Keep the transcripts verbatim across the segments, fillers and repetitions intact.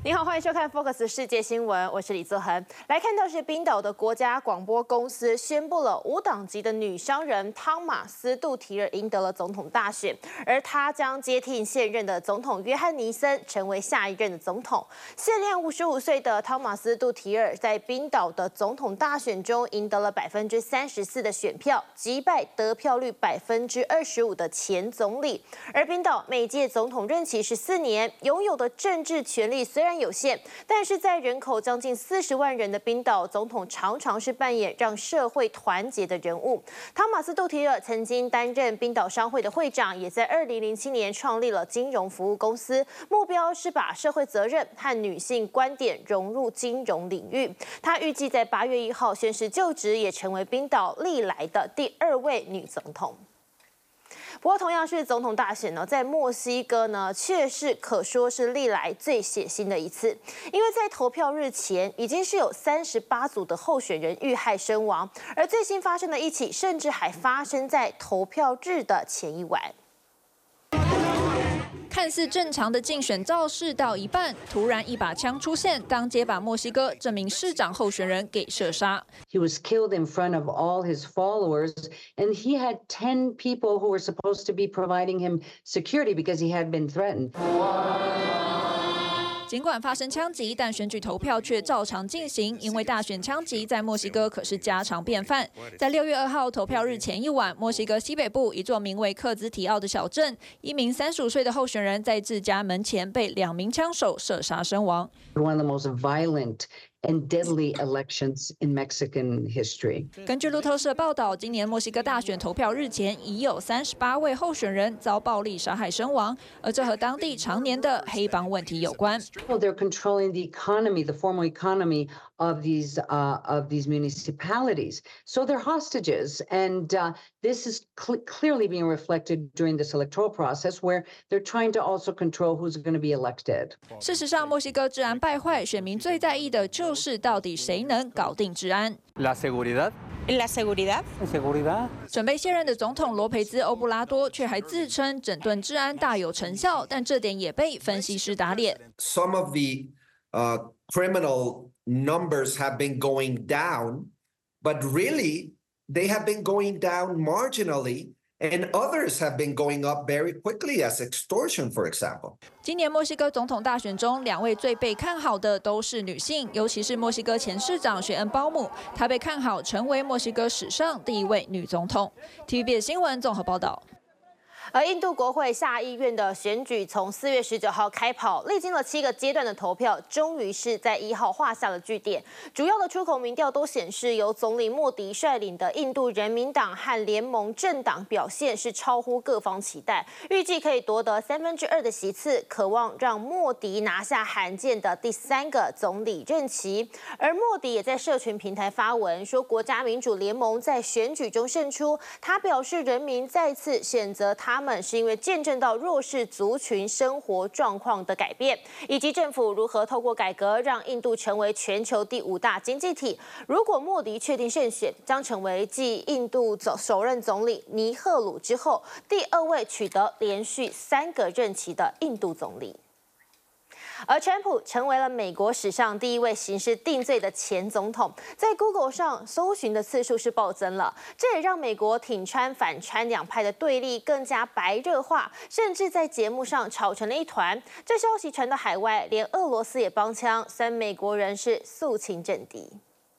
你好，欢迎收看 Focus 世界新闻，我是李泽恒。来看到是冰岛的国家广播公司宣布了无党籍的女商人汤马斯·杜提尔赢得了总统大选，而她将接替现任的总统约翰尼森，成为下一任的总统。现任五十五岁的汤马斯·杜提尔在冰岛的总统大选中赢得了百分之三十四的选票，击败得票率百分之二十五的前总理。而冰岛每届总统任期是四年，拥有的政治权力虽然有限，但是在人口将近四十万人的冰岛，总统常常是扮演让社会团结的人物。汤马斯·杜提尔曾经担任冰岛商会的会长，也在二零零七年创立了金融服务公司，目标是把社会责任和女性观点融入金融领域。他预计在八月一号宣誓就职，也成为冰岛历来的第二位女总统。不过，同样是总统大选呢，在墨西哥呢，却是可说是历来最血腥的一次，因为在投票日前，已经是有三十八组的候选人遇害身亡，而最新发生的一起，甚至还发生在投票日的前一晚。 看似正常的竞选造势到一半，突然一把枪出现，当街把墨西哥这名市长候选人给射杀。 He was killed in front of all his followers, and he had ten people who were supposed to be providing him security because he had been threatened. 尽管发生枪击，但选举投票却照常进行，因为大选枪击在墨西哥可是家常便饭。在六月二号投票日前一晚，墨西哥西北部一座名为克兹提奥的小镇，一名三十五岁的候选人在自家门前被两名枪手射杀身亡。 One of the most violent and deadly elections in Mexican history. 根据路透社报道，今年墨西哥大选投票日前，已有三十八位候选人遭暴力杀害身亡，而这和当地常年的黑帮问题有关。 Well, they're controlling the economy, the formal economy of these uh, of these municipalities. So they're hostages, and uh, this is cl- clearly being reflected during this electoral process, where they're trying to also control who's going to be elected. 事实上，墨西哥治安败坏，选民最在意的就是到底谁能搞定治安。 La seguridad. La seguridad. Seguridad. 准备卸任的总统罗培兹·欧布拉多却还自称整顿治安大有成效，但这点也被分析师打脸。 Some of the uh, criminal numbers have been going down, but really they have been going down marginally. And others have been going up very quickly, as extortion, for example. 今年墨西哥总统大选中，两位最被看好的都是女性，尤其是墨西哥前市长雪恩·鲍姆，她被看好成为墨西哥史上第一位女总统。T V B 新闻综合报道。 而印度国会下议院的选举从四月十九号开跑，历经了七个阶段的投票，终于是在一号画下了句点。主要的出口民调都显示，由总理莫迪率领的印度人民党和联盟政党表现是超乎各方期待，预计可以夺得三分之二的席次，渴望让莫迪拿下罕见的第三个总理任期。而莫迪也在社群平台发文说，国家民主联盟在选举中胜出。他表示，人民再次选择他。他们是因为见证到弱势族群生活状况的改变，以及政府如何透过改革让印度成为全球第五大经济体。如果莫迪确定胜选，将成为继印度首任总理尼赫鲁之后第二位取得连续三个任期的印度总理。而川普成为了美国史上第一位刑事定罪的前总统，在 Google 上搜寻的次数是暴增了，这也让美国挺川反川两派的对立更加白热化，甚至在节目上吵成了一团。这消息传到海外，连俄罗斯也帮腔，虽美国人是肃清政敌。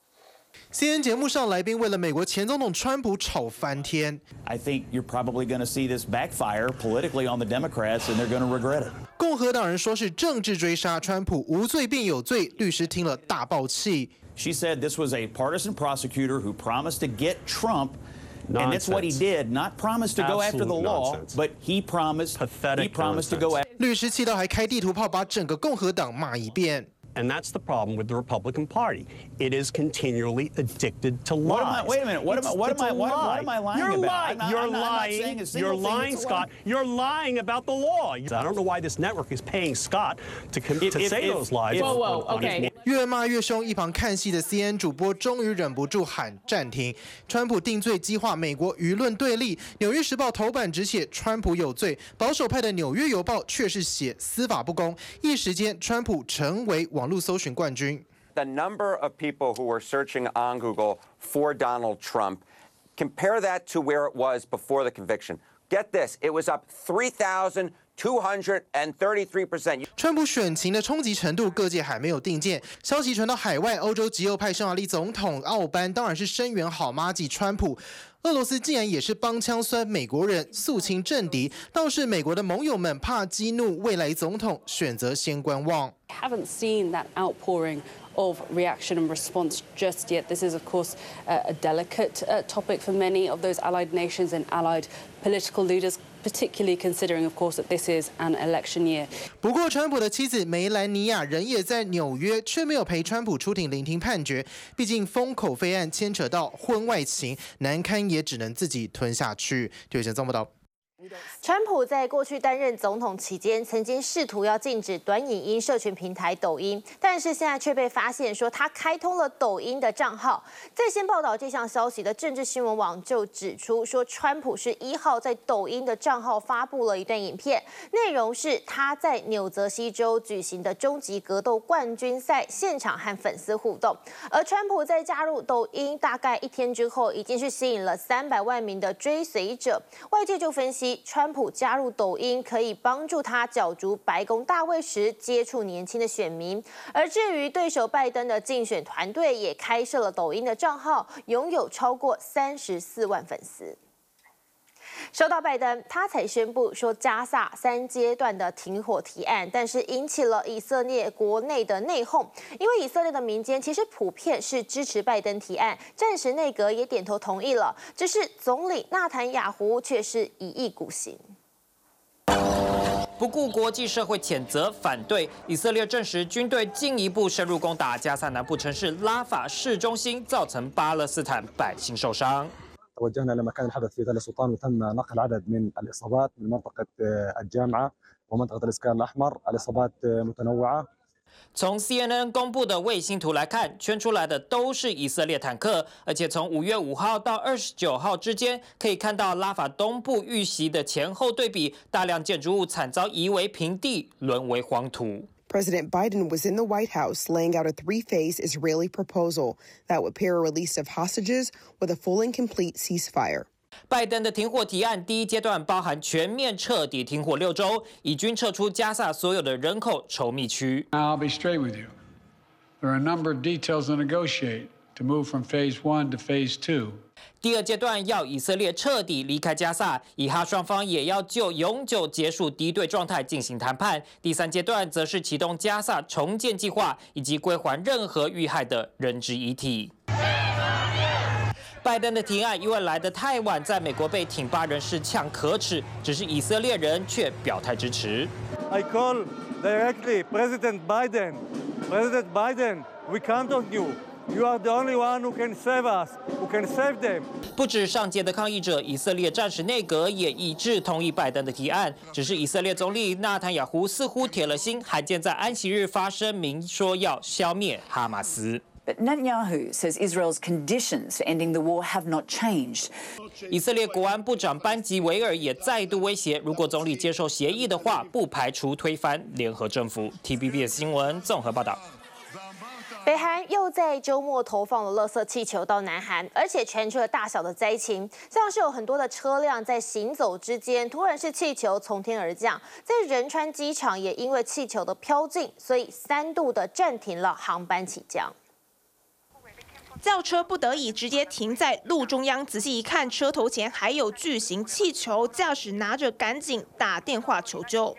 C N N 节目上来宾为了美国前总统川普吵翻天。 I think you're probably going to see this backfire politically on the Democrats, and they're going to regret it. 共和党人说是政治追杀川普，无罪便有罪，律师听了大爆气。 She said this was a partisan prosecutor who promised to get Trump. And that's what he did, not promise to go after the law, but he promised, he promised to go after. 律师气到还开地图炮，把整个共和党骂一遍。 And that's the problem with the Republican Party. It is continually addicted to lies. What am I, wait a minute. What am I? What am I? What, what am I lying You're about? lying. I'm not, You're I'm not, lying. I'm not You're lying, Scott. You're lying about the law. I don't know why this network is paying Scott to to if, say if, those lies. Whoa, whoa, okay. 越骂越凶，一旁看戏的 C N N 主播终于忍不住喊暂停。川普定罪激化美国舆论对立，《纽约时报》头版只写川普有罪，保守派的《纽约邮报》却是写司法不公。一时间，川普成为网络搜寻冠军。 The number of people who were searching on Google for Donald Trump, compare that to where it was before the conviction. Get this, it was up three thousand two hundred thirty-three percent. 川普选情的冲击程度，各界还没有定见。消息传到海外，欧洲极右派匈牙利总统奥班当然是声援好妈吉川普。俄罗斯竟然也是帮腔酸美国人，肃清政敌。倒是美国的盟友们怕激怒未来总统，选择先观望。 Haven't seen that outpouring of reaction and response just yet. This is, of course, uh, a delicate uh, topic for many of those allied nations and allied political leaders, particularly considering, of course, that this is an election year. 不过，川普的妻子梅兰妮亚人也在纽约，却没有陪川普出庭聆听判决。毕竟封口费案牵扯到婚外情，难堪也只能自己吞下去。对，陈宗报道。 川普在过去担任总统期间，曾经试图要禁止短影音社群平台抖音，但是现在却被发现说他开通了抖音的账号。在先报道这项消息的政治新闻网就指出说，川普是一号在抖音的账号发布了一段影片，内容是他在纽泽西州举行的终极格斗冠军赛现场和粉丝互动。而川普在加入抖音大概一天之后，已经是吸引了三百万名的追随者。外界就分析，川普加入抖音可以帮助他角逐白宫大位时接触年轻的选民。而至于对手拜登的竞选团队也开设了抖音的账号，拥有超过三十四万粉丝。说到拜登，他才宣布说加萨三阶段的停火提案，但是引起了以色列国内的内讧，因为以色列的民间其实普遍是支持拜登提案，暂时内阁也点头同意了，只是总理纳坦雅胡却是一意孤行。 不顾国际社会谴责反对，以色列证实军队进一步深入攻打加萨南部城市拉法市中心，造成巴勒斯坦百姓受伤。 توجهنا لمكان الحدث في تل السلطان وتم نقل عدد من الإصابات من منطقة الجامعة ومنطقة الإسكان الأحمر، الإصابات متنوعة。 从 C N N 公布的卫星图来看，圈出来的都是以色列坦克，而且从五月五号到二十九号之间，可以看到拉法东部遇袭的前后对比，大量建筑物惨遭夷为平地，沦为黄土。 President Biden was in the White House laying out a three-phase Israeli proposal that would pair a release of hostages with a full and complete ceasefire. 拜登的停火提案第一阶段包含全面彻底停火六周，以军撤出加萨所有的人口稠密区。 I'll be straight with you. There are a number of details to negotiate to move from phase one to phase two. 第二阶段要以色列彻底离开加萨，以哈双方也要就永久结束敌对状态进行谈判。第三阶段则是启动加萨重建计划，以及归还任何遇害的人质遗体。拜登的提案因为来得太晚，在美国被挺巴人士呛可耻，只是以色列人却表态支持。 I call directly President Biden. President Biden, we count on you. You are the only one who can save us, who can save them. 不止上街的抗议者，以色列战时内阁也一致同意拜登的提案。只是以色列总理纳坦雅胡似乎铁了心，罕见在安息日发声明说要消灭哈马斯。 But Netanyahu says Israel's conditions for ending the war have not changed. 以色列国安部长班吉维尔也再度威胁，如果总理接受协议的话，不排除推翻联合政府。T V B S 新闻综合报道。 北韩又在周末投放了垃圾气球到南韩，而且传出了大小的灾情，像是有很多的车辆在行走之间，突然是气球从天而降。在仁川机场也因为气球的飘进，所以三度的暂停了航班起降。 轿车不得已直接停在路中央，仔细一看，車頭前還有巨型氣球，駕駛拿着趕緊打電話求救。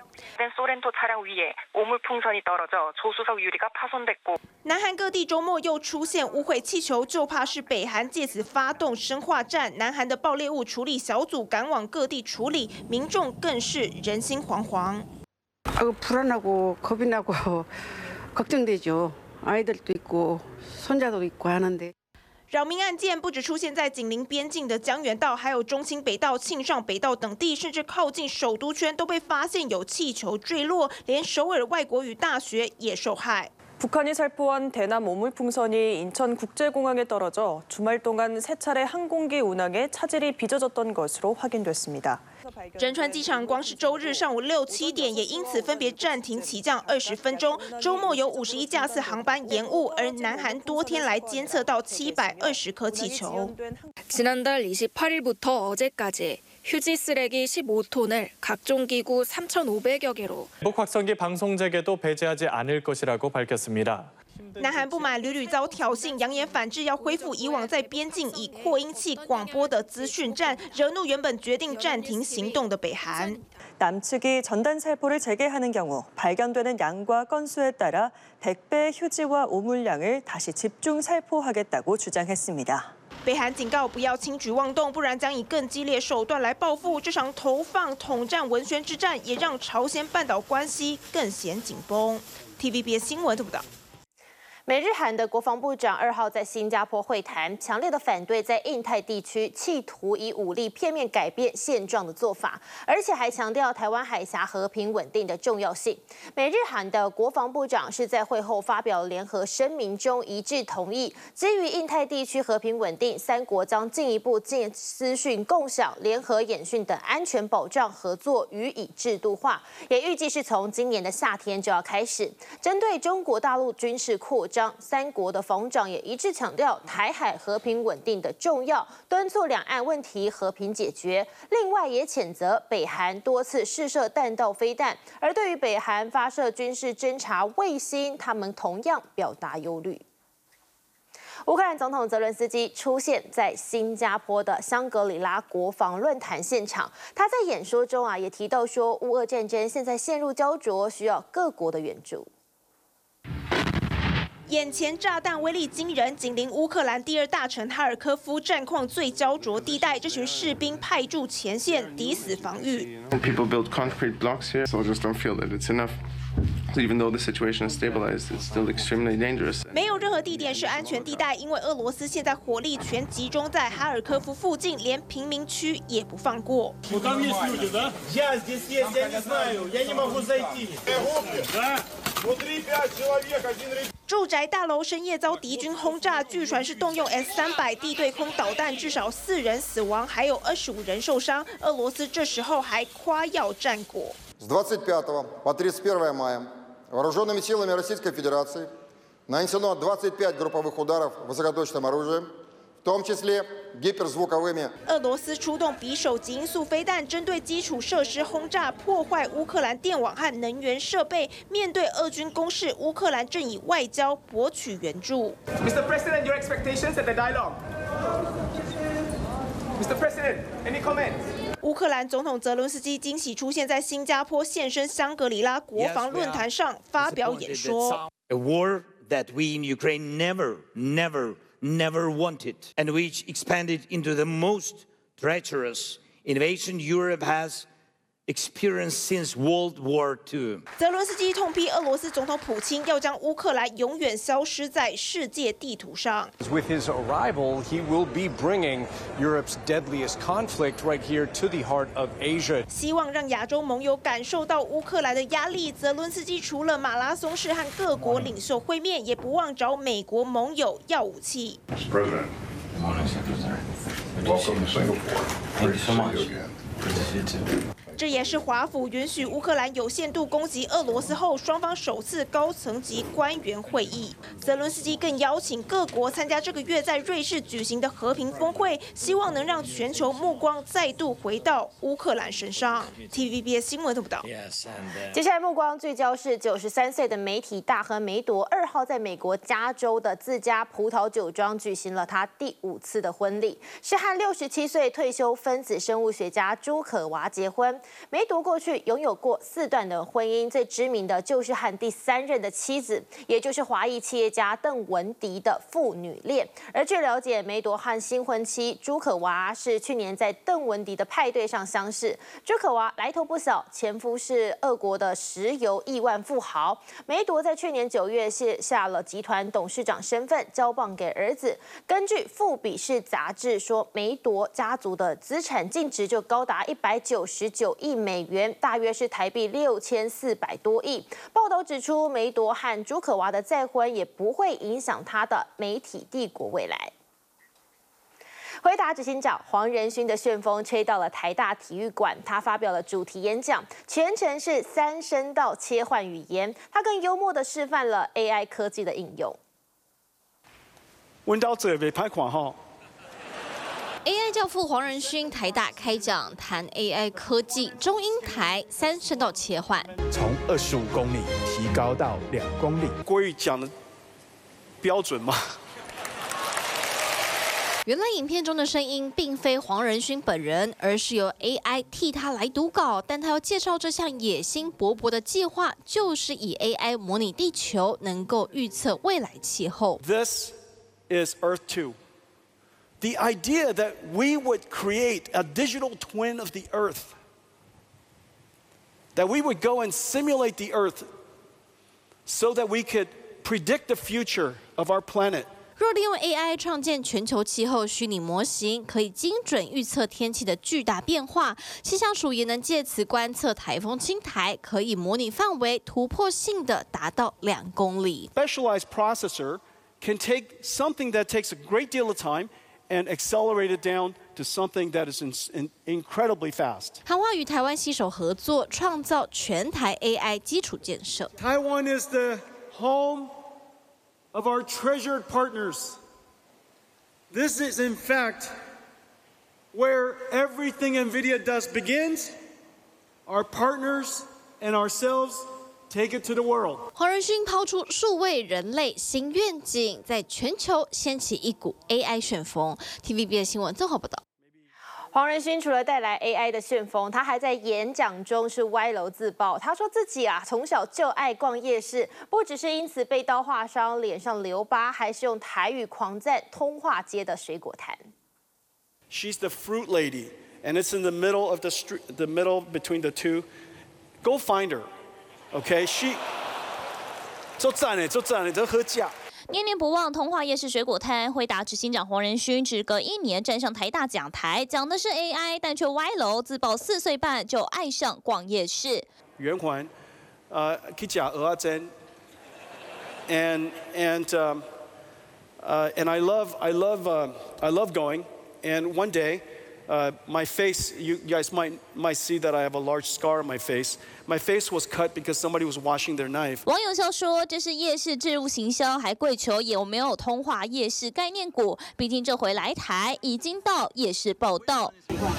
南韓各地周末又出現污穢氣球，就怕是北韓借此發動生化戰。南韓的爆裂物處理小組趕往各地處理，民眾更是人心惶惶。 불안하고 겁이 나고 걱정되죠. 아이들도 있고 손자도 있고 하는데. 扰民案件不只出现在紧邻边境的江原道，还有中清北道、庆尚北道等地，甚至靠近首都圈都被发现有气球坠落，连首尔外国语大学也受害。 북한이 살포한 대남 오물풍선이 인천국제공항에 떨어져 주말 동안 세 차례 항공기 운항에 차질이 빚어졌던 것으로 확인됐습니다. 仁川机场光是周日上午六七点，也因此分別暂停起降二十分钟。周末有五十一架次航班延误，而南韩多天来监测到七百二十颗气球。 지난달 이십팔일부터 어제까지 휴지 쓰레기 십오 톤을 각종 기구 삼천오백여 개로 북 확성기 방송 재개도 배제하지 않을 것이라고 밝혔습니다. 南韩不满屡屡遭挑衅，扬言反制要恢复以往在边境以扩音器广播的资讯战，惹怒原本决定暂停行动的北韩。 남측이 전단 살포를 재개하는 경우 발견되는 양과 건수에 따라 백 배 휴지와 오물량을 다시 집중 살포하겠다고 주장했습니다. 北韩警告不要轻举妄动，不然将以更激烈手段来报复。这场投放统战文宣之战，也让朝鲜半岛关系更显紧绷。T V B S 新闻报道。 美日韩的国防部长二号在新加坡会谈，强烈的反对在印太地区企图以武力片面改变现状的做法，而且还强调台湾海峡和平稳定的重要性。美日韩的国防部长是在会后发表联合声明中一致同意，基于印太地区和平稳定，三国将进一步进资讯共享、联合演训等安全保障合作予以制度化，也预计是从今年的夏天就要开始。针对中国大陆军事扩张。 三国的防长也一致强调台海和平稳定的重要，敦促两岸问题和平解决。另外也谴责北韩多次试射弹道飞弹，而对于北韩发射军事侦察卫星，他们同样表达忧虑。乌克兰总统泽伦斯基出现在新加坡的香格里拉国防论坛现场，他在演说中啊也提到说，乌俄战争现在陷入焦灼，需要各国的援助。 眼前炸弹威力惊人，紧邻乌克兰第二大城哈尔科夫，战况最焦灼地带，这群士兵派驻前线，抵死防御。 People build concrete blocks here. Soldiers don't feel that it's enough. So even though the situation is stabilized, it's still extremely dangerous. 没有任何地点是安全地带，因为俄罗斯现在火力全集中在哈尔科夫附近，连平民区也不放过。 Я здесь есть, я не знаю, я не могу зайти. Внутри пять человек, один ребенок. 住宅大楼深夜遭敌军轰炸，据传是动用 S 三百地对空导弹，至少四人死亡，还有二十五人受伤。俄罗斯这时候还夸耀战果。 С двадцать пятого по тридцать первое мая вооруженными силами Российской Федерации нанесено двадцать пять групповых ударов высокоточным оружием, в том числе гиперзвуковыми. 俄罗斯出动匕首级音速飞弹，针对基础设施轰炸，破坏乌克兰电网和能源设备。面对俄军攻势，乌克兰正以外交博取援助。 Mister President, your expectations at the dialogue. Mister President, any comments? 乌克兰总统泽伦斯基惊喜出现在新加坡现身香格里拉国防论坛上发表演说。 A war that we in Ukraine never, never. never wanted, and which expanded into the most treacherous invasion Europe has experienced since World War Two. 泽伦斯基痛批俄罗斯总统普京要将乌克兰永远消失在世界地图上。 With his arrival, he will be bringing Europe's deadliest conflict right here to the heart of Asia. 希望让亚洲盟友感受到乌克兰的压力。泽伦斯基除了马拉松式和各国领袖会面，也不忘找美国盟友要武器。 mister President, welcome to Singapore. Great to see you again. Good to see you too. 这也是华府允许乌克兰有限度攻击俄罗斯后，双方首次高层级官员会议。泽伦斯基更邀请各国参加这个月在瑞士举行的和平峰会，希望能让全球目光再度回到乌克兰身上。T V B S 新闻报道。 接下来目光聚焦是九十三岁的媒体大亨梅朵，二号在美国加州的自家葡萄酒庄举行了他第五次的婚礼，是和六十七岁退休分子生物学家朱可娃结婚。 梅朵过去拥有过四段的婚姻，最知名的就是和第三任的妻子，也就是华裔企业家邓文迪的父女恋。而据了解，梅朵和新婚妻朱可娃是去年在邓文迪的派对上相识。朱可娃来头不小，前夫是俄国的石油亿万富豪。梅朵在去年九月卸下了集团董事长身份，交棒给儿子。根据《富比士》杂志说，梅朵家族的资产净值就高达一百九十九亿美元，大约是台币六千四百多亿。报道指出，梅朵和朱可娃的再婚也不会影响他的媒体帝国未来。回答执行长黄仁勋的旋风吹到了台大体育馆，他发表了主题演讲，全程是三声道切换语言，他更幽默地示范了 A I 科技的应用。 阮兜做袂歹看吼。 A I 教父黄仁勋台大开讲，谈 A I 科技，中英台三声道切换， 从二十五公里提高到两公里。国语讲的标准吗？ 原来影片中的声音并非黄仁勋本人，而是由 A I 替他来读稿。但他要介绍这项野心勃勃的计划，就是以 A I 模拟地球，能够预测未来气候。 This is Earth two. The idea that we would create a digital twin of the Earth, that we would go and simulate the Earth so that we could predict the future of our planet. 若利用 A I 创建全球气候虚拟模型，可以精准预测天气的巨大变化。气象署也能借此观测台风侵台，可以模拟范围突破性的达到两公里。 Specialized processor can take something that takes a great deal of time and accelerate it down to something that is in, in, incredibly fast. 韩华与台湾携手合作，创造全台 A I 基础建设。 Taiwan is the home of our treasured partners. This is, in fact, where everything NVIDIA does begins. Our partners and ourselves take it to the world. 黄仁勋抛出数位人类新愿景，在全球掀起一股 A I 旋风。T V B 的新闻综合报道。 黄仁勋除了带来 A I 的旋风，他还在演讲中是歪楼自爆。他说自己啊从小就爱逛夜市，不只是因此被刀划伤、脸上留疤，还是用台语狂赞通化街的水果摊。 She's the fruit lady, and it's in the middle of the street, the middle between the two. Go find her, okay? She 做赞嘞，做赞嘞，这喝价。 念念不忘通化夜市水果摊，回答执行长黄仁勋，只隔一年站上台大讲台，讲的是 A I， 但却歪楼自曝四岁半就爱上逛夜市。 圆环，呃，去吃蚵仔煎 ，and and um, uh, and I love I love uh, I love going. And one day, uh, my face, you guys might might see that I have a large scar on my face. My face was cut because somebody was washing their knife. 网友笑说，这是夜市置入行销，还跪求有没有通化夜市概念股？毕竟这回来台已经到夜市报道。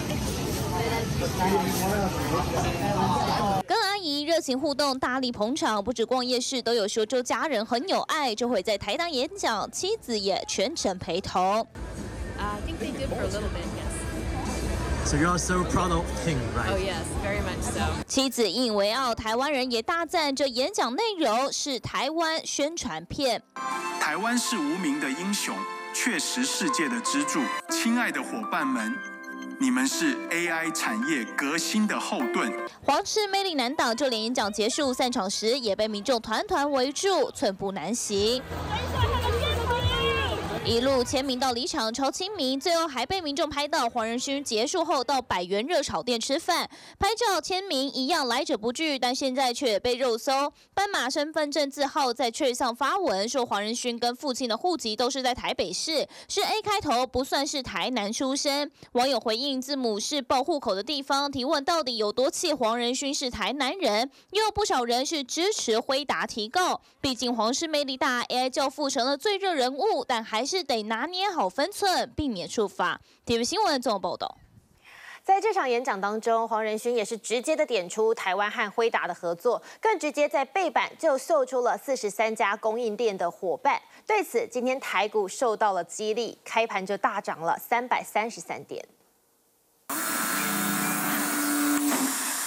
跟阿姨热情互动，大力捧场，不止逛夜市，都有说周家人很有爱。这回在台大演讲，妻子也全程陪同。 Uh, I think they did for a little bit, yes. So you're so proud of him, right? Oh yes, very much so. 妻子引以为傲，台湾人也大赞这演讲内容是台湾宣传片。 台湾是无名的英雄，却是世界的支柱。亲爱的伙伴们，你们是 A I 产业革新的后盾。 黄氏魅力难挡，就连演讲结束散场时，也被民众团团围住，寸步难行。一路签名到离场，超亲民，最后还被民众拍到黄仁勋结束后到百元热炒店吃饭，拍照签名一样来者不拒，但现在却被肉搜。斑马身份证字号在 Twitter 上发文说，黄仁勋跟父亲的户籍都是在台北市，是 A 开头，不算是台南出生。网友回应字母是报户口的地方，提问到底有多气黄仁勋是台南人，又有不少人是支持辉达提告，毕竟黄氏魅力大 ，A I 教父成了最热人物，但还是。是得拿捏好分寸，避免触法。T V B 新闻综合报道。 在这场演讲当中，黄仁勋也是直接的点出台湾和辉达的合作，更直接在背板就秀出了四十三家供应链的伙伴。对此，今天台股受到了激励，开盘就大涨了三百三十三点。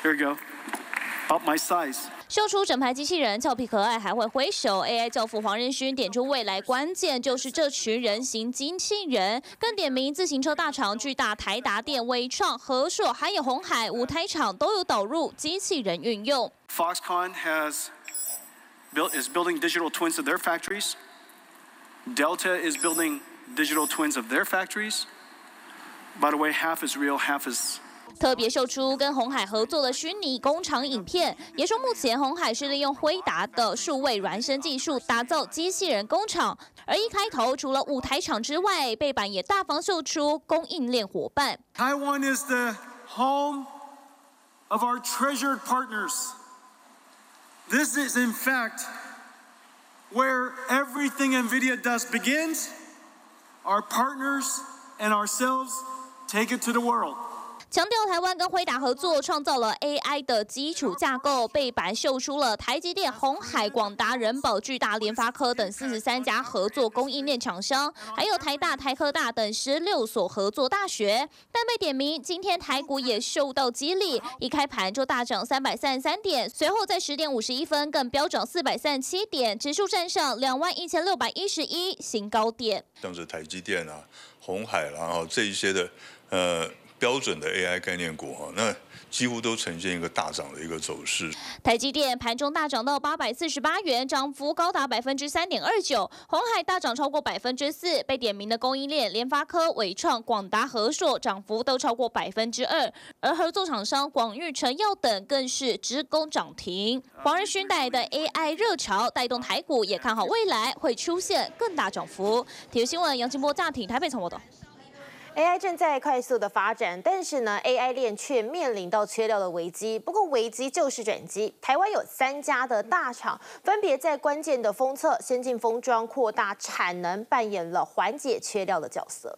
Here you go. About my size. 秀出整排机器人俏皮可爱，还会挥手。A I 教父黄仁勋点出未来关键就是这群人形机器人，更点名自行车大厂巨大、台达电、伟创、和硕，还有鸿海五台厂都有导入机器人运用。 Foxconn has built is building digital twins of their factories. Delta is building digital twins of their factories. By the way, half is real, half is. 特别秀出跟鸿海合作的虚拟工厂影片，也说目前鸿海是利用辉达的数位孪生技术打造机器人工厂。而一开头除了五台厂之外，背板也大方秀出供应链伙伴。 Taiwan is the home of our treasured partners. This is in fact where everything NVIDIA does begins. Our partners and ourselves take it to the world. 强调台湾跟辉达合作，创造了 A I 的基础架构，背板秀出了台积电、鸿海、广达、人保、巨大、联发科等四十三家合作供应链厂商，还有台大、台科大等十六所合作大学。但被点名，今天台股也受到激励，一开盘就大涨三百三十三点，随后在十点五十一分更飙涨四百三十七点，指数站上两万一千六百一十一新高点。 像是台积电啊、鸿海，然后这一些的呃。标准的 A I 概念股哈，那几乎都呈现一个大涨的一个走势。 台积电盘中大涨到八百四十八元，涨幅高达百分之三点二九。鸿海大涨超过百分之四，被点名的供应链联发科、伟创、广达、和硕涨幅都超过百分之二，而合作厂商广裕、成药等更是直攻涨停。黄仁勋带来的 A I 热潮带动台股，也看好未来会出现更大涨幅。体育新闻杨金波驾艇台北从报道。 A I 正在快速的发展，但是呢 ，A I 链却面临到缺料的危机。不过危机就是转机，台湾有三家的大厂，分别在关键的封测、先进封装、扩大产能，扮演了缓解缺料的角色。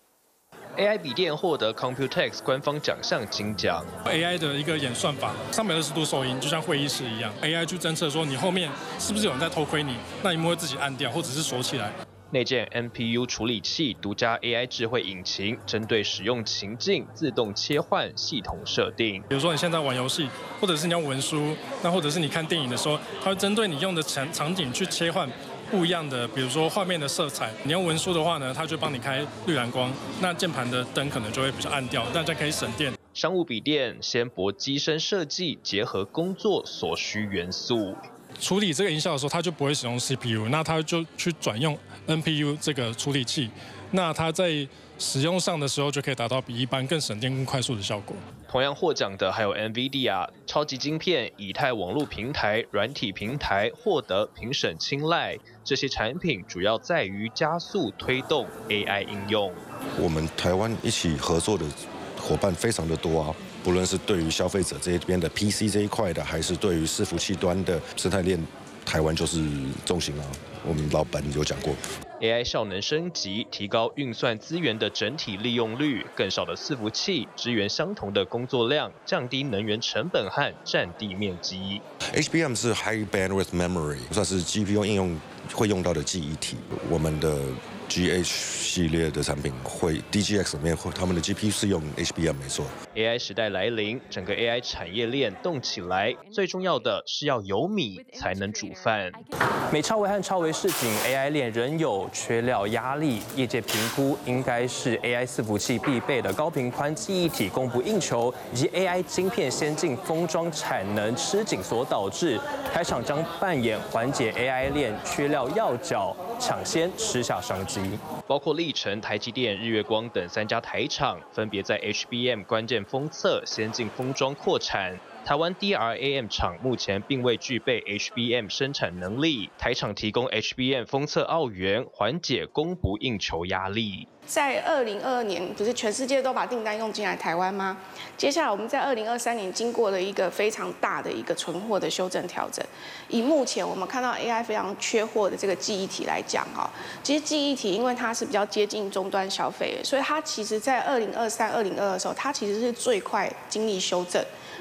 A I 笔电获得 Computex 官方奖项金奖。 A I 的一个演算法，三百六十度收音，就像会议室一样。A I 去侦测说你后面是不是有人在偷窥你，那荧幕会自己按掉，或者是锁起来。 内建 N P U 处理器，独家 A I 智慧引擎，针对使用情境自动切换系统设定。 比如说你现在玩游戏，或者是你要文书，那或者是你看电影的时候，它会针对你用的场场景去切换不一样的，比如说画面的色彩。你要文书的话呢，它就帮你开绿蓝光，那键盘的灯可能就会比较暗掉，大家可以省电。 商务笔电纤薄机身设计，结合工作所需元素。 处理这个音效的时候，它就不会使用 C P U， 那它就去转用 N P U 这个处理器，那它在使用上的时候就可以达到比一般更省电、更快速的效果。 同样获奖的还有 NVIDIA 超级晶片、以太网络平台、软体平台获得评审青睐。这些产品主要在于加速推动 A I 应用。 我们台湾一起合作的伙伴非常的多啊。不论是对于消费者这一边的 P C 这一块的，还是对于伺服器端的生态链，台湾就是重心啊。我们老板有讲过 ，A I 效能升级，提高运算资源的整体利用率，更少的伺服器支援相同的工作量，降低能源成本和占地面积。 H B M 是 High Bandwidth Memory， 算是 G P U 应用会用到的记忆体。我们的G H 系列的产品会 D G X 里面会，他们的 G P U 是用 H B M 没错。 A I 时代来临，整个 A I 产业链动起来，最重要的是要有米才能煮饭。 美超微和超微示警 ，A I 链仍有缺料压力，业界评估应该是 A I 伺服器必备的高频宽记忆体供不应求，以及 A I 晶片先进封装产能吃紧所导致。台厂将扮演缓解 A I 链缺料要角，抢先吃下商机。 包括力成、台积电、日月光等三家台厂，分别在 H B M 关键封测、先进封装扩产。台湾 D R A M 厂目前并未具备 H B M 生产能力，台厂提供 H B M 封测澳元，缓解供不应求压力。 在二零二二年，不是全世界都把订单用进来台湾吗？接下来我们在二零二三年经过了一个非常大的一个存货的修正调整。以目前我们看到 A I 非常缺货的这个记忆体来讲，哈，其实记忆体因为它是比较接近终端消费，所以它其实在二零二三、二零二二的时候，它其实是最快经历修正。而且它的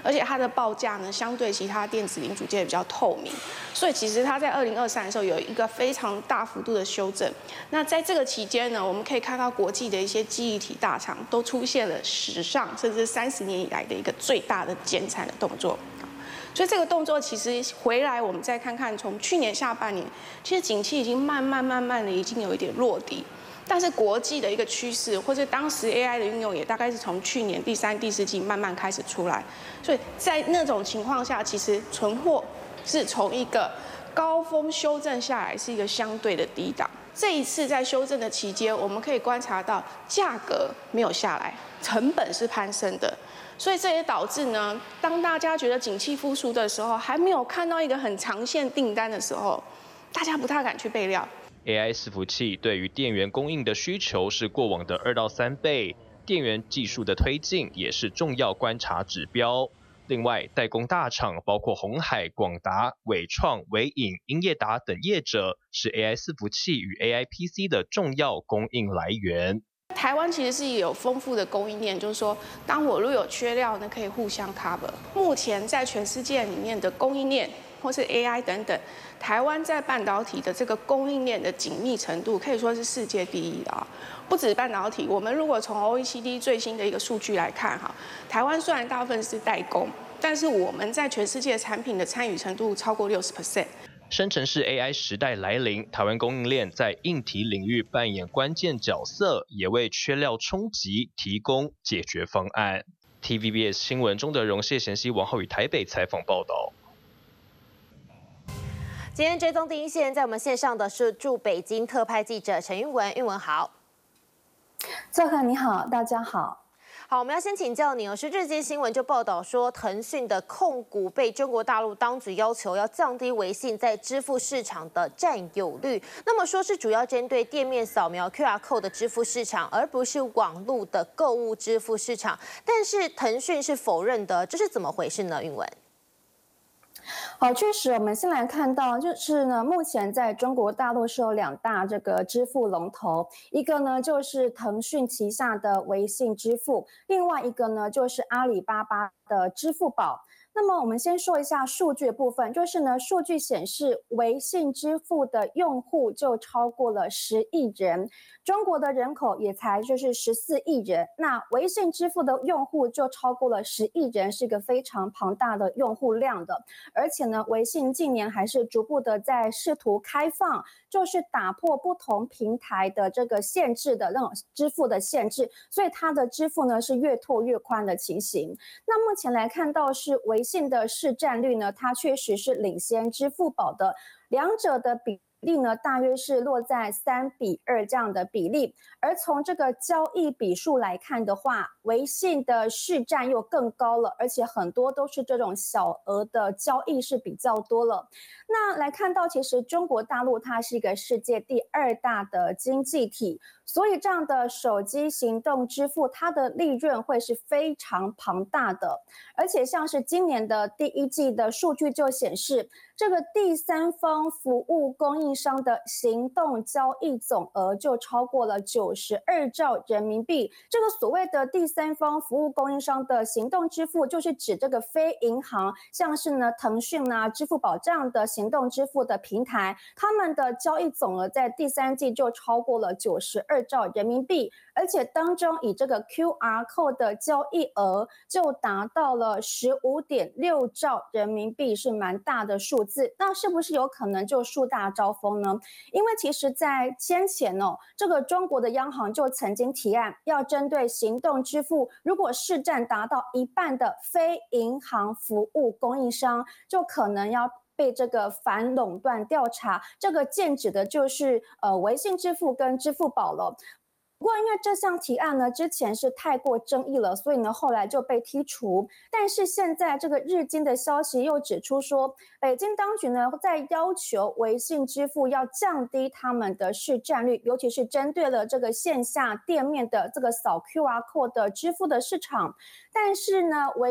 的报价呢，相对其他电子零组件比较透明，所以其实它在二零二三的时候有一个非常大幅度的修正。那在这个期间呢，我们可以看到国际的一些记忆体大厂都出现了史上甚至三十年以来的一个最大的减产的动作。所以这个动作其实回来，我们再看看，从去年下半年，其实景气已经慢慢慢慢的已经有一点落底。但是国际的一个趋势，或者当时 A I 的运用，也大概是从去年第三、第四季慢慢开始出来。所以在那种情况下，其实存货是从一个高峰修正下来，是一个相对的低档。这一次在修正的期间，我们可以观察到价格没有下来，成本是攀升的。所以这也导致呢，当大家觉得景气复苏的时候，还没有看到一个很长线订单的时候，大家不太敢去备料。 A I 伺服器对于电源供应的需求是过往的二到三倍，电源技术的推进也是重要观察指标。另外，代工大厂包括鸿海、广达、伟创、伟影、英业达等业者，是 A I 伺服器与 A I P C 的重要供应来源。 台湾其实是有丰富的供应链，就是说，当我如果有缺料呢，可以互相 cover。目前在全世界里面的供应链或是 A I 等等，台湾在半导体的这个供应链的紧密程度，可以说是世界第一的啊。不止半导体，我们如果从 O E C D 最新的一个数据来看，哈，台湾虽然大部分是代工，但是我们在全世界产品的参与程度超过六十 percent。 生成式 A I 时代来临，台湾供应链在硬体领域扮演关键角色，也为缺料冲击提供解决方案。T V B S 新闻钟德荣、谢贤熙、王浩宇台北采访报道。 今天追踪第一线，在我们线上的是驻北京特派记者陈韵文，韵文好。 作客你好，大家好。 好，我们要先请教你哦。是日经新闻就报道说，腾讯的控股被中国大陆当局要求要降低微信在支付市场的占有率。那么说是主要针对店面扫描 Q R code 的支付市场，而不是网络的购物支付市场。但是腾讯是否认的，这是怎么回事呢？韵文。 好，确实，我们先来看到，就是呢，目前在中国大陆是有两大这个支付龙头，一个呢就是腾讯旗下的微信支付，另外一个呢就是阿里巴巴的支付宝。那么我们先说一下数据的部分，就是呢，数据显示微信支付的用户就超过了十亿人，中国的人口也才就是十四亿人，那微信支付的用户就超过了十亿人，是一个非常庞大的用户量的。而且呢，微信近年还是逐步的在试图开放，就是打破不同平台的这个限制的那种支付的限制，所以它的支付呢是越拓越宽的情形。那目前来看到是微信的市占率呢，它确实是领先支付宝的，两者的比例呢大约是落在三比二这样的比例。而从这个交易笔数来看的话，微信的市占又更高了，而且很多都是这种小额的交易是比较多了。那来看到，其实中国大陆它是一个世界第二大的经济体，所以这样的手机行动支付，它的利润会是非常庞大的。而且像是今年的第一季的数据就显示，这个第三方服务供应商的行动交易总额就超过了九十二兆人民币。这个所谓的第三方服务供应商的行动支付，就是指这个非银行，像是呢腾讯啊、支付宝这样的行动支付的平台，他们的交易总额在第三季就超过了九十二兆人民币，而且当中以这个 Q R code 的交易额就达到了十五点六兆人民币，是蛮大的数字。那是不是有可能就树大招风呢？因为其实在先前哦，这个中国的央行就曾经提案要针对行动支付，如果市占达到一半的非银行服务供应商，就可能要被这个反垄断调查。这个剑指的就是呃微信支付跟支付宝了。不过因为这项提案呢之前是太过争议了，所以呢后来就被剔除。但是现在这个日经的消息又指出说，北京当局呢在要求微信支付要降低他们的市占率，尤其是针对了这个线下店面的这个扫 Q R code 的支付的市场。但是呢微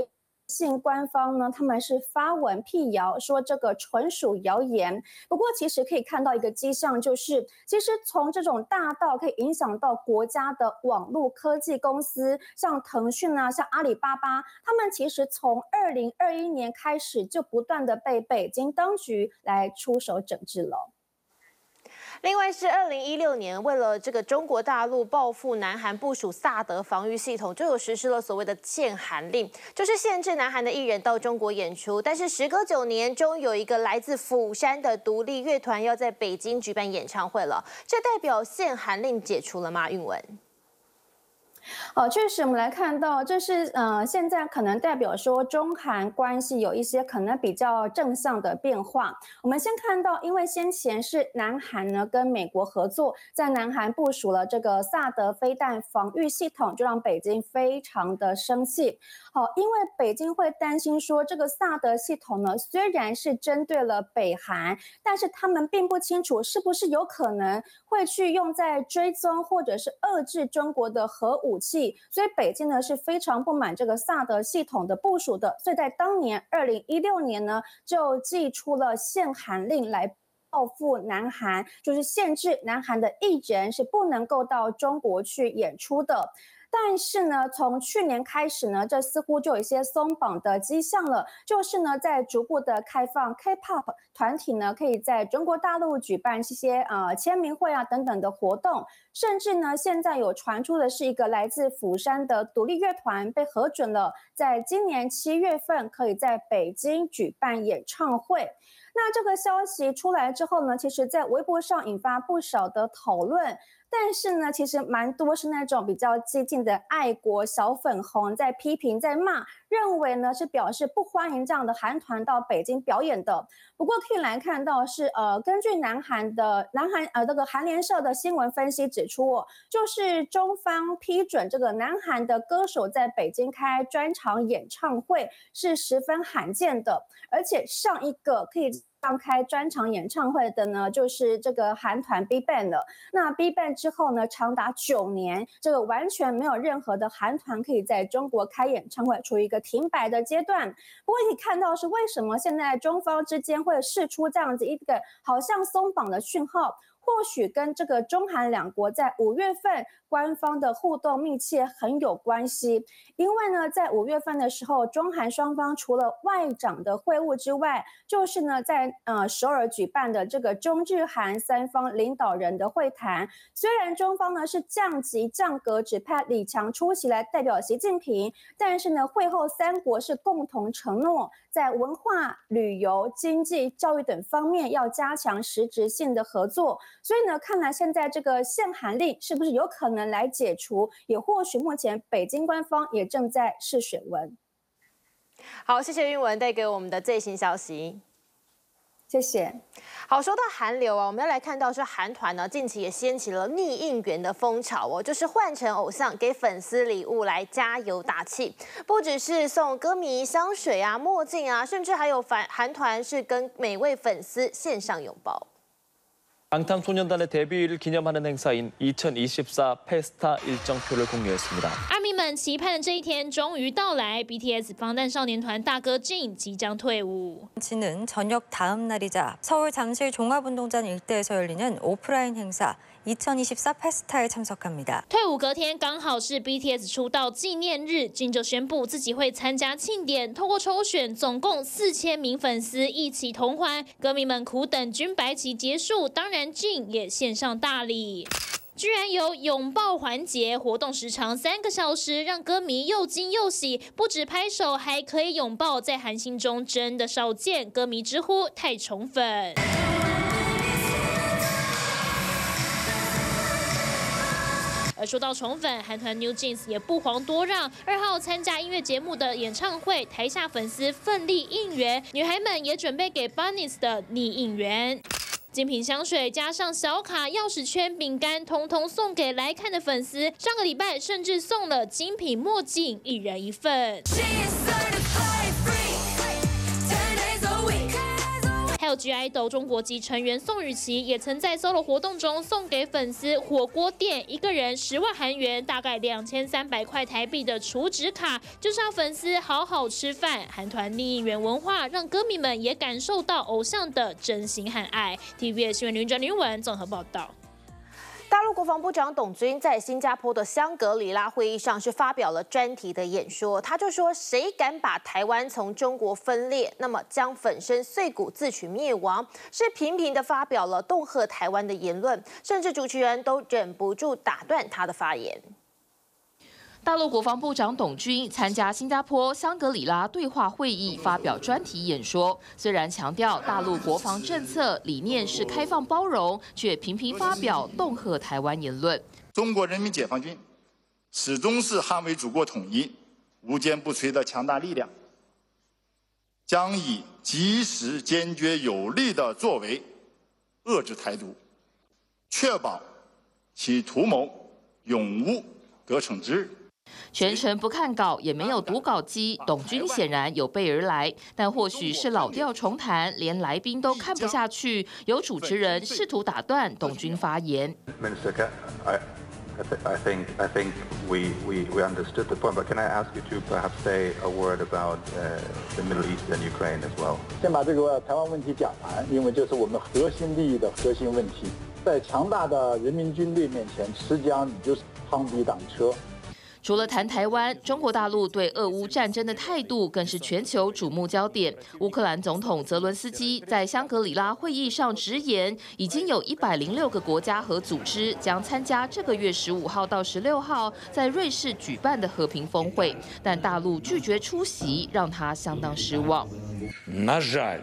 信官方呢，他们是发文辟谣，说这个纯属谣言。不过，其实可以看到一个迹象，就是其实从这种大到可以影响到国家的网络科技公司，像腾讯啊，像阿里巴巴，他们其实从二零二一年开始就不断的被北京当局来出手整治了。 另外是二零一六年，为了这个中国大陆报复南韩部署萨德防御系统，就有实施了所谓的限韩令，就是限制南韩的艺人到中国演出。但是时隔九年，终于有一个来自釜山的独立乐团要在北京举办演唱会了，这代表限韩令解除了吗？韵文。 哦，确实，我们来看到，这是呃，现在可能代表说中韩关系有一些可能比较正向的变化。我们先看到，因为先前是南韩呢跟美国合作，在南韩部署了这个萨德飞弹防御系统，就让北京非常的生气。好，因为北京会担心说，这个萨德系统呢，虽然是针对了北韩，但是他们并不清楚是不是有可能会去用在追踪或者是遏制中国的核武。武器，所以北京呢是非常不满这个萨德系统的部署的，所以在当年二零一六年呢，就祭出了限韩令来报复南韩，就是限制南韩的艺人是不能够到中国去演出的。但是呢，从去年开始呢，这似乎就有一些松绑的迹象了，就是呢，在逐步的开放 K-pop 团体呢，可以在中国大陆举办这些呃签名会啊等等的活动，甚至呢，现在有传出的是一个来自釜山的独立乐团被核准了，在今年七月份可以在北京举办演唱会。那这个消息出来之后呢，其实在微博上引发不少的讨论。但是呢，其实蛮多是那种比较激进的爱国小粉红在批评、在骂，认为呢是表示不欢迎这样的韩团到北京表演的。不过可以来看到是呃，根据南韩的南韩呃这个韩联社的新闻分析指出，哦，就是中方批准这个南韩的歌手在北京开专场演唱会是十分罕见的，而且上一个可以刚开专场演唱会的呢，就是这个韩团 BigBang 了。那 BigBang 之后呢，长达九年，这个完全没有任何的韩团可以在中国开演唱会，处于一个停摆的阶段。不过可以看到是为什么现在中方之间会释出这样子一个好像松绑的讯号。或许跟这个中韩两国在五月份官方的互动密切很有关系，因为呢，在五月份的时候，中韩双方除了外长的会晤之外，就是呢，在呃首尔举办的这个中日韩三方领导人的会谈。虽然中方呢是降级降格，指派李强出席来代表习近平，但是呢，会后三国是共同承诺，在文化、旅游、经济、教育等方面要加强实质性的合作。所以呢，看来现在这个限韩令是不是有可能来解除？也或许目前北京官方也正在试水温。 好，谢谢韵文带给我们的最新消息。 谢谢。 好，说到韩流啊，我们要来看到是韩团呢，近期也掀起了逆应援的风潮哦，就是换成偶像给粉丝礼物来加油打气，不只是送歌迷香水啊、墨镜啊，甚至还有韩韩团是跟每位粉丝线上拥抱。 방탄소년단의 데뷔일을 기념하는 행사인 이천이십사 페스타 일정표를 공개했습니다. 阿迷们期盼的这一天终于到来 ，B T S 防弹少年团大哥 Jin 即将退伍。 는 저녁 다음 날이자 서울 잠실 종합운동장 일대에서 열리는 오프라인 행사 이천이십사 페스타에 참석합니다. 退伍隔天刚好是 B T S 出道纪念日 ，Jin 就宣布自己会参加庆典，透过抽选，总共四千名粉丝一起同欢。歌迷们苦等军白旗结束，当然 Jin 也献上大礼。 居然有拥抱环节，活动时长三个小时，让歌迷又惊又喜。不止拍手，还可以拥抱，在韩星中真的少见。歌迷直呼太宠粉。而说到宠粉，韩团 New Jeans 也不遑多让。二号参加音乐节目的演唱会，台下粉丝奋力应援，女孩们也准备给 Bunnies 的逆应援。 精品香水加上小卡、钥匙圈、饼干，通通送给来看的粉丝。上个礼拜甚至送了精品墨镜，一人一份。还有 G idol 中国籍成员宋雨琦也曾在 solo 活动中送给粉丝火锅店一个人十万韩元，大概两千三百块台币的储值卡，就是让粉丝好好吃饭。韩团另一元文化让歌迷们也感受到偶像的真心和爱。T V B S 新闻林专林文综合报道。 大陆国防部长董军在新加坡的香格里拉会议上是发表了专题的演说，他就说：“谁敢把台湾从中国分裂，那么将粉身碎骨、自取灭亡。”是频频的发表了恫吓台湾的言论，甚至主持人都忍不住打断他的发言。 大陆国防部长董军参加新加坡香格里拉对话会议，发表专题演说。虽然强调大陆国防政策理念是开放包容，却频频发表恫吓台湾言论。 中国人民解放军始终是捍卫祖国统一、无坚不摧的强大力量，将以及时、坚决、有力的作为遏制台独，确保其图谋永无得逞之日。 全程不看稿，也没有读稿机，董军显然有备而来，但或许是老调重弹，连来宾都看不下去，有主持人试图打断董军发言。 Minister, I, I think I think we we we understood the point, but can I ask you to perhaps say a word about uh, the Middle East and Ukraine as well? 先把这个台湾问题讲完，因为这是我们核心利益的核心问题。在强大的人民军队面前，实际上你就是螳臂挡车。 除了谈台湾，中国大陆对俄乌战争的态度更是全球瞩目焦点。乌克兰总统泽伦斯基在香格里拉会议上直言，已经有一百零六个国家和组织将参加这个月十五号到十六号在瑞士举办的和平峰会，但大陆拒绝出席，让他相当失望。 На жаль,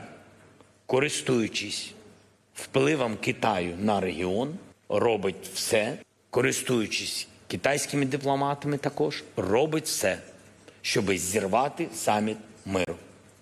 користуючись впливом Китаю на регіон, робить все, користуючись китайськими дипломатами також, робить все, щоб зірвати саміт миру.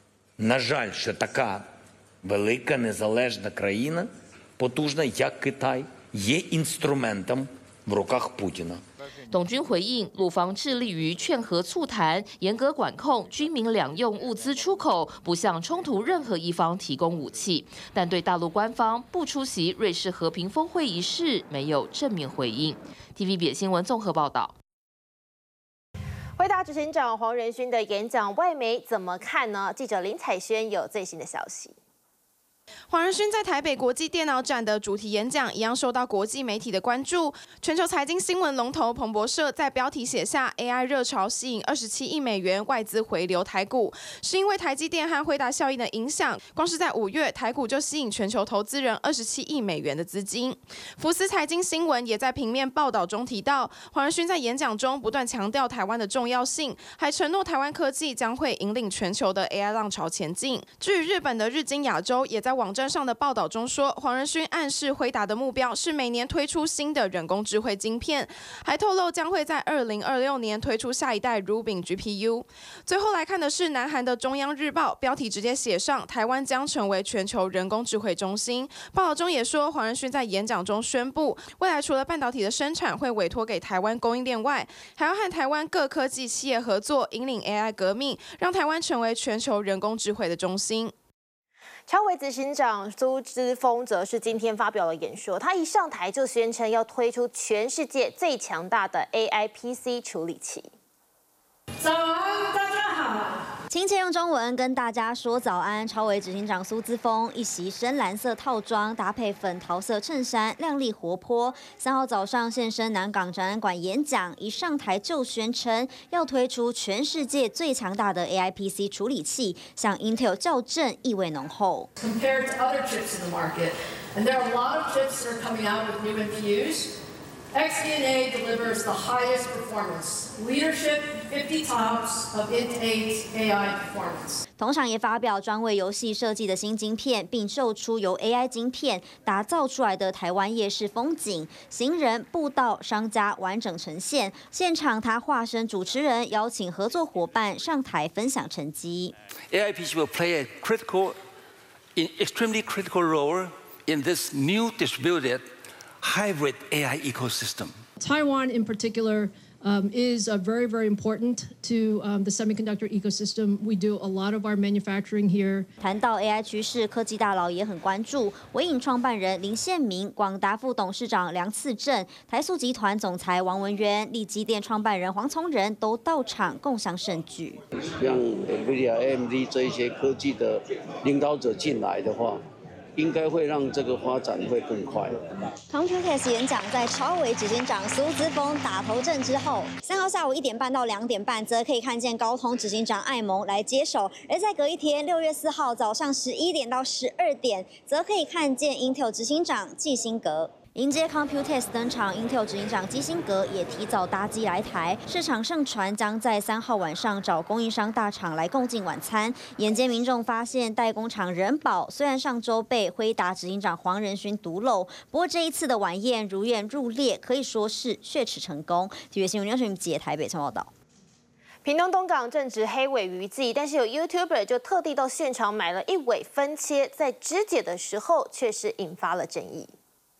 На жаль, що така велика незалежна країна, потужна, як Китай, є інструментом в руках Путіна. 董军回应，陆方致力于劝和促谈，严格管控军民两用物资出口，不向冲突任何一方提供武器。但对大陆官方不出席瑞士和平峰会一事没有正面回应。T V B 新闻综合报道。 回答执行长黄仁勋的演讲，外媒怎么看呢？记者林彩萱有最新的消息。 黄仁勋在台北国际电脑展的主题演讲一样受到国际媒体的关注。全球财经新闻龙头彭博社在标题写下 A I 热潮吸引二十七亿美元外资回流台股，是因为台积电和辉达效应的影响。光是在五月，台股就吸引全球投资人二十七亿美元的资金。福斯财经新闻也在平面报道中提到，黄仁勋在演讲中不断强调台湾的重要性，还承诺台湾科技将会引领全球的 A I 浪潮前进。至于日本的日经亚洲也在网站上的报道中说，黄仁勋暗示辉达的目标是每年推出新的人工智慧晶片，还透露将会在二零二六年推出下一代 Rubin G P U。最后来看的是南韩的中央日报，标题直接写上台湾将成为全球人工智慧中心。报道中也说，黄仁勋在演讲中宣布，未来除了半导体的生产会委托给台湾供应链外，还要和台湾各科技企业合作，引领 A I 革命，让台湾成为全球人工智慧的中心。 超微执行长苏姿丰则是今天发表了演说，他一上台就宣称要推出全世界最强大的 A I P C 处理器。 早安，大家好。 亲切用中文跟大家说早安。超微执行长苏姿丰一袭深蓝色套装，搭配粉桃色衬衫，亮丽活泼。三号早上现身南港展览馆演讲，一上台就宣称要推出全世界最强大的 A I P C 处理器，向 Intel 校正，意味浓厚。 Compared to other chips in the market, and there are a lot of chips that are coming out with new N P Us.X D N A delivers the highest performance, leadership fifty tops of Int eight A I performance. 同场也发表专为游戏设计的新晶片，并秀出由 A I 晶片打造出来的台湾夜市风景，行人、步道、商家完整呈现。现场他化身主持人，邀请合作伙伴上台分享成绩。 A I P C will play a critical, in extremely critical role in this new distributed hybrid A I ecosystem. Taiwan, in particular, Um, is uh, very, very important to um, the semiconductor ecosystem. We do a lot of our manufacturing here. 谈到 A I 趋势，科技大佬也很关注。微影创办人林宪明、广达副董事长梁次正、台塑集团总裁王文渊、力积电创办人黄从仁都到场共享盛举。 让 NVIDIA、A M D 这一些科技的领导者进来的话，应该会让这个发展会更快。 Computex 演讲在超微执行长苏姿丰打头阵之后，三号下午一点半到两点半，则可以看见高通执行长艾蒙来接手；而在隔一天六月四号早上十一点到十二点，则可以看见 Intel 执行长季辛格。迎接 Computex 登场 ，Intel 执行长基辛格也提早搭机来台。市场盛传将在三号晚上找供应商大厂来共进晚餐。眼尖民众发现代工厂人保虽然上周被辉达执行长黄仁勋独漏，不过这一次的晚宴如愿入列，可以说是血耻成功。体育新闻刘水杰台北报道。 屏东东港正值黑尾鱼季，但是有 YouTuber 就特地到现场买了一尾分切，在肢解的时候却是引发了争议。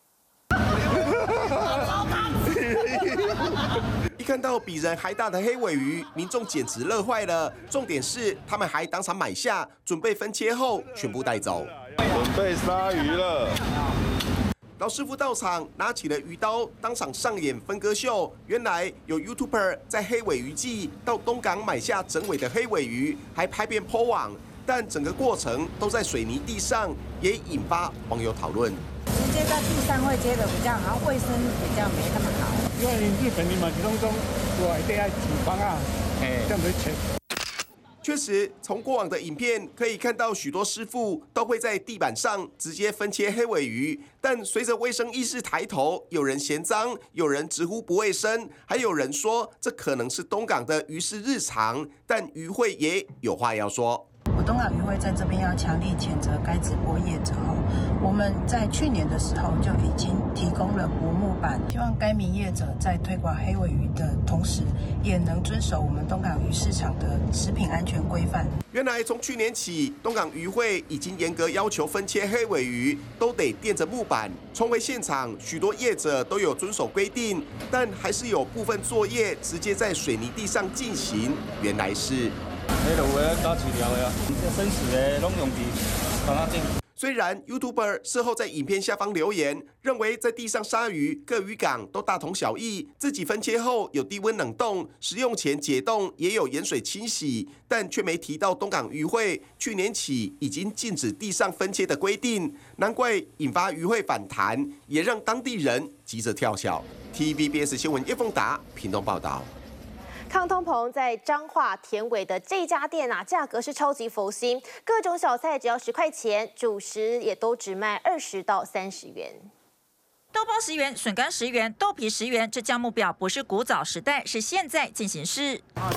一看到比人还大的黑尾鱼，民众简直乐坏了。重点是他们还当场买下，准备分切后全部带走。 准备杀鱼了。 老师傅到场，拿起了鱼刀，当场上演分割秀。原来有 YouTuber 在黑尾鱼季到东港买下整尾的黑尾鱼，还拍片 po 网，但整个过程都在水泥地上，也引发网友讨论。 直接在地上会接的比较好，卫生比较没那么好。 因为日本你嘛是拢讲我一定要厨房啊，这样子切。 确实，从过往的影片可以看到，许多师傅都会在地板上直接分切黑尾鱼。但随着卫生意识抬头，有人嫌脏，有人直呼不卫生，还有人说这可能是东港的鱼市日常。但渔会也有话要说。 我东港渔会在这边要强力谴责该直播业者哦。我们在去年的时候就已经提供了薄木板，希望该名业者在推广黑尾鱼的同时，也能遵守我们东港鱼市场的食品安全规范。 原来从去年起，东港渔会已经严格要求分切黑尾鱼都得垫着木板。重回现场，许多业者都有遵守规定，但还是有部分作业直接在水泥地上进行。原来是。 迄落有加饲料的啊，生食的拢用伫帮他整。 虽然 YouTuber 事后在影片下方留言，认为在地上杀鱼各渔港都大同小异，自己分切后有低温冷冻，食用前解冻也有盐水清洗，但却没提到东港渔会去年起已经禁止地上分切的规定，难怪引发渔会反弹，也让当地人急着跳脚。T V B S 新闻叶凤达屏东报道。 抗通膨在彰化田尾的这家店啊，价格是超级佛心，各种小菜只要十块钱，主食也都只卖二十到三十元。 豆包十元，笋干十元，豆皮十元，这价目表不是古早时代，是现在进行式。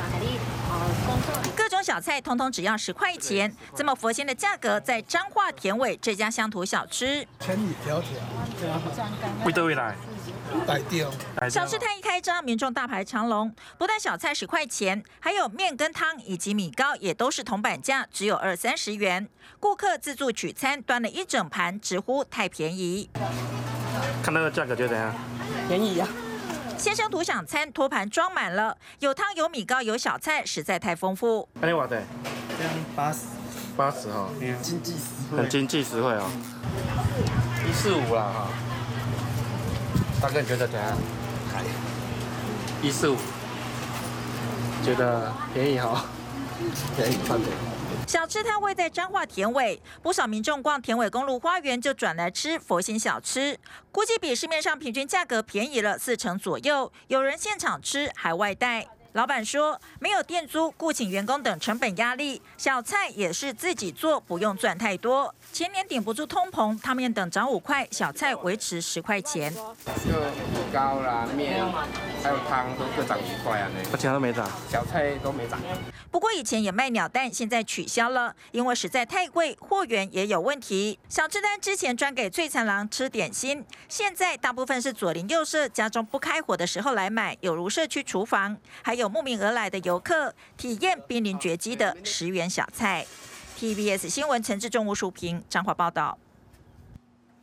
各种小菜通通只要十块钱，这么佛心的价格，在彰化田尾这家乡土小吃。 千里迢迢，为倒位来？ 小吃摊一开张，民众大排长龙。不但小菜十块钱，还有面跟汤以及米糕也都是铜板价，只有二三十元。顾客自助取餐，端了一整盘，直呼太便宜。 看那个价格就怎样？ 便宜呀、啊！先生图享餐托盘装满了，有汤有米糕有小菜，实在太丰富。 那你话的？这样八十，八十哈，经济实惠，很经济实惠哦。一四五啦哈。大哥，你觉得怎样？一四五，觉得便宜哈，便宜算便宜。 小吃摊位在彰化田尾，不少民众逛田尾公路花园就转来吃佛心小吃，估计比市面上平均价格便宜了四成左右。有人现场吃还外带。老板说，没有店租、雇请员工等成本压力，小菜也是自己做，不用赚太多。前年顶不住通膨，汤面等涨五块，小菜维持十块钱。 就米糕啦、面，还有汤都各涨一块啊， 那其他都没涨， 小菜都没涨。 不过以前也卖鸟蛋，现在取消了，因为实在太贵，货源也有问题。小吃摊之前专给最残狼吃点心，现在大部分是左邻右舍家中不开火的时候来买，有如社区厨房，还有慕名而来的游客体验濒临绝迹的十元小菜。T V B S 新闻陈志忠、吴淑平彰化报道。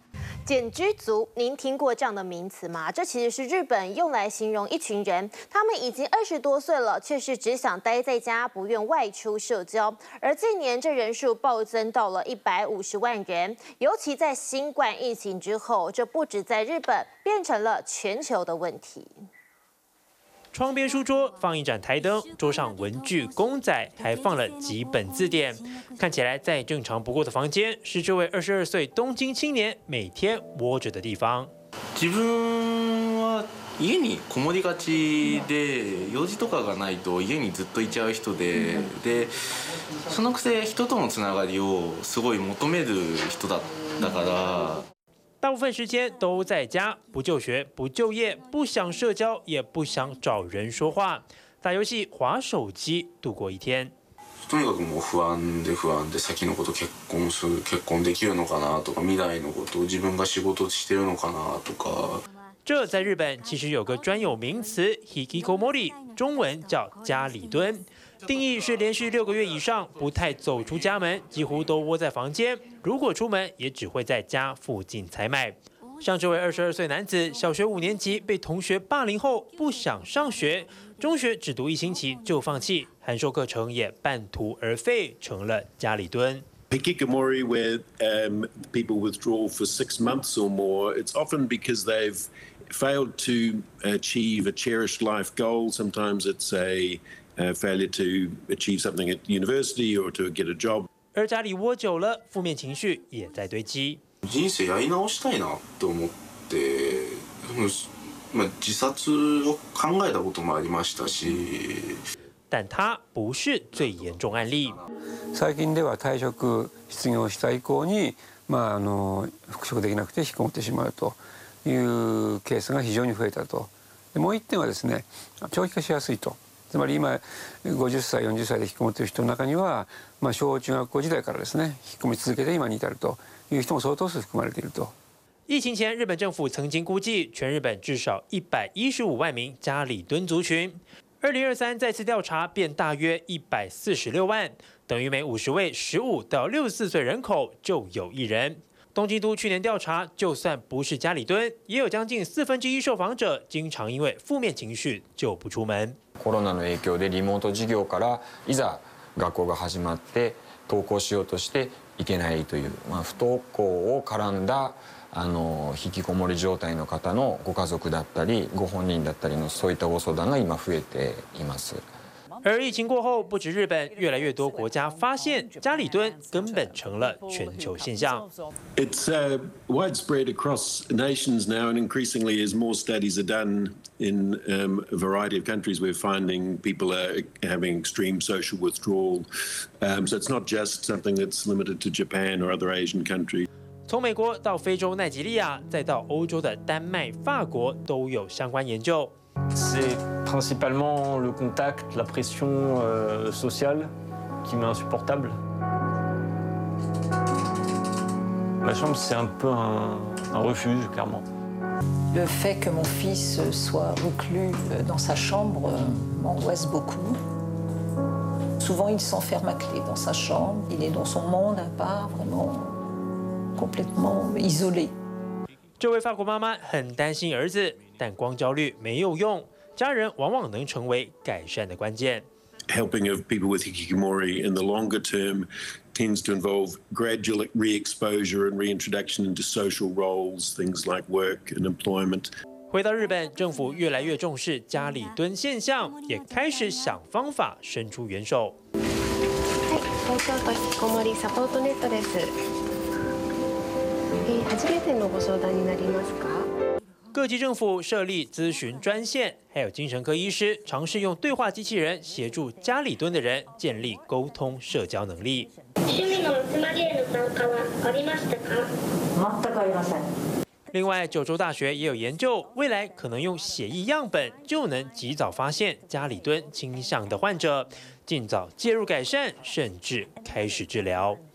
简居族，您听过这样的名词吗？这其实是日本用来形容一群人，他们已经二十多岁了，却是只想待在家，不愿外出社交。而近年这人数暴增到了一百五十万人，尤其在新冠疫情之后，这不止在日本，变成了全球的问题。 窗边书桌放一盏台灯，桌上文具、公仔，还放了几本字典。看起来再正常不过的房间，是这位二十二岁东京青年每天窝着的地方。 自分は家にこもりがちで、用事とかがないと家にずっといちゃう人で、でそのくせ人とのつながりをすごい求める人だだから。 大部分时间都在家，不就学，不就业，不想社交，也不想找人说话，打游戏、滑手机度过一天。 とにかくもう不安で不安で先のこと結婚する結婚できるのかなとか未来のこと自分が仕事してるのかなとか。 这在日本其实有个专有名词 hikikomori， 中文叫家里蹲。定义是连续六个月以上不太走出家门，几乎都窝在房间。如果出门，也只会在家附近采买。像这位二十二岁男子，小学五年级被同学霸凌后不想上学，中学只读一星期就放弃，函授课程也半途而废，成了家里蹲。 Hikikomori, where um, people withdraw for six months or more, it's often because they've failed to achieve a cherished life goal. Sometimes it's a Uh, failure to achieve something at university or to get a job. 而家里窝久了，负面情绪也在堆积。 人生やり直したいなと思って、まあ自殺を考えたこともありましたし。 但他不是最严重案例。 最近では退職失業した以降に、まああの復職できなくて引きこもってしまうというケースが非常に増えたと。でもう一点はですね、長期化しやすいと。つまり今ごじゅっさいよんじゅっさいで引きこもっている人の中には、まあ、小中学校時代からですね引きこもり続けて今に至るという人も相当数含まれていると。 疫情前，日本政府曾经估计，全日本至少一百一十五万名家里蹲族群。二零二三再次调查，便大约一百四十六万，等于每五十位十五到六十四岁人口就有一人。东京都去年调查，就算不是家里蹲，也有将近四分之一受访者经常因为负面情绪就不出门。 コロナの影響でリモート授業からいざ学校が始まって登校しようとしていけないという、まあ、不登校を絡んだあの引きこもり状態の方のご家族だったりご本人だったりのそういったご相談が今増えています。 而疫情过后，不止日本，越来越多国家发现家里蹲根本成了全球现象。 It's uh, widespread across nations now, and increasingly, as more studies are done in um, a variety of countries, we're finding people are having extreme social withdrawal. Um, so it's not just something that's limited to Japan or other Asian countries. 从美国到非洲奈及利亚，再到欧洲的丹麦、法国，都有相关研究。 C'est principalement le contact, la pression euh, sociale qui m'est insupportable. La chambre, c'est un peu un, un refuge, clairement. Le fait que mon fils soit reclus dans sa chambre m'angoisse beaucoup. Souvent, il s'enferme à clé dans sa chambre. Il est dans son monde à part, vraiment complètement isolé. 这位法国妈妈很担心儿子，但光焦虑没有用，家人往往能成为改善的关键。 Helping of people with hikikomori in the longer term tends to involve gradual re-exposure and reintroduction into social roles, things like work and employment. 回到日本，政府越来越重视家里蹲现象，也开始想方法伸出援手。 東京都引きこもりサポートネットです。初めてのご相談になりますか？ 各级政府设立咨询专線，还有精神科医師尝試用对话机器人协助家里蹲的人建立沟通社交能力。 趣味のつまりへの参加はありましたか？全くありません。 另外，九州大学也有研究，未来可能用血液样本就能及早发现家里蹲倾向的患者，尽早介入改善，甚至开始治疗。